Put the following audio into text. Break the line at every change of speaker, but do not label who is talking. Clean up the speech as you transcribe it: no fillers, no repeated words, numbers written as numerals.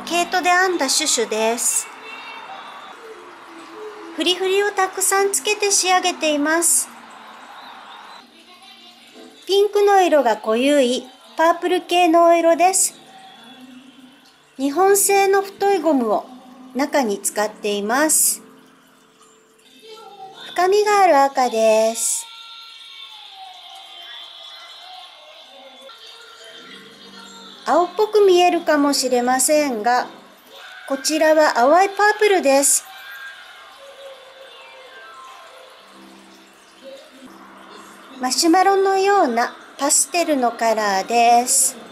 毛糸で編んだシュシュです。フリフリをたくさんつけて仕上げています。ピンクの色が濃ゆいパープル系のお色です。日本製の太いゴムを中に使っています。深みがある赤です。青っぽく見えるかもしれませんが、こちらは淡いパープルです。マシュマロのようなパステルのカラーです。